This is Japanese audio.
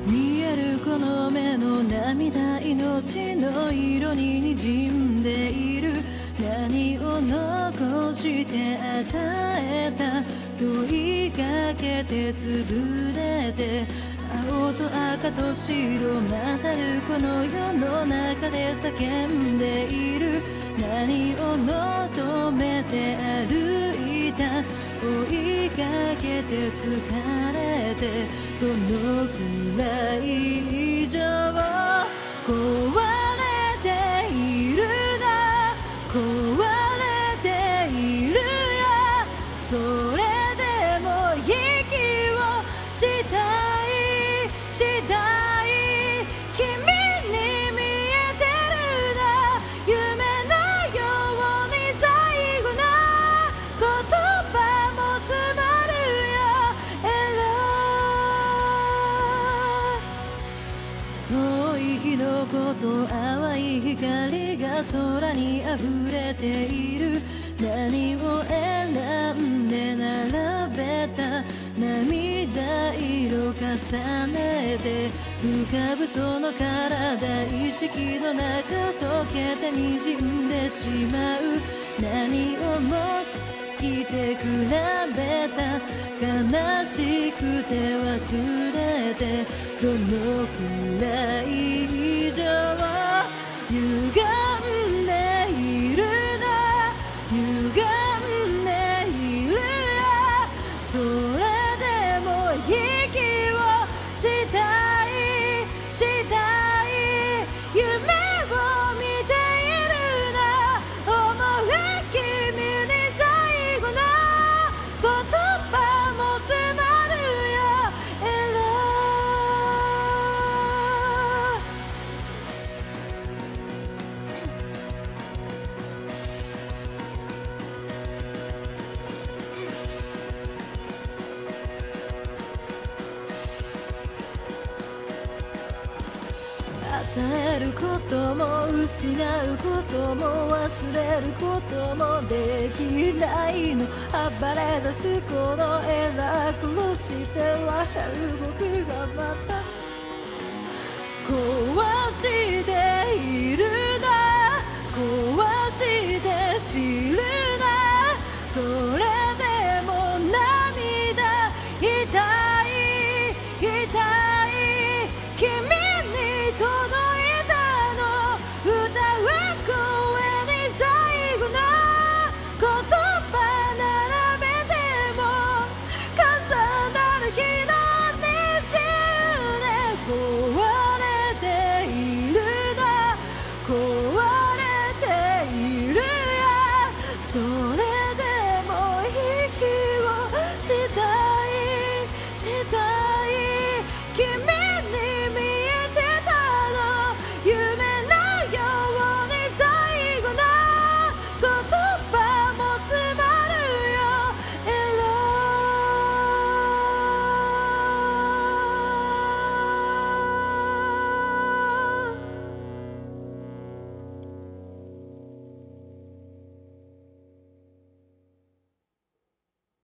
見えるこの目の涙、命の色に滲んでいる。何を残して与えた、問いかけて潰れて、青と赤と白混ざるこの世の中で叫んでいる。何を求めて歩いた、追いかけて疲れて、どのくらい以上壊れているな、壊れているよ。それでも息をしたいしたい、君に見えてるな、夢のように最後の言葉も詰まるよ。遠い日のこと淡い光が空に溢れている。何を選んで並べた、涙色重ねて浮かぶその体、意識の中溶けて滲んでしまう。何をも来て比べた、悲しくて忘れて、どのくらい以上歪んでいるな、歪んでいるよ。それでも息をしたいしたい、夢を見ているな、思う君に最後の言葉も詰まるよ。与えることも失うことも忘れることもできないの、暴れ出すこのエラー殺して笑う僕がまた壊して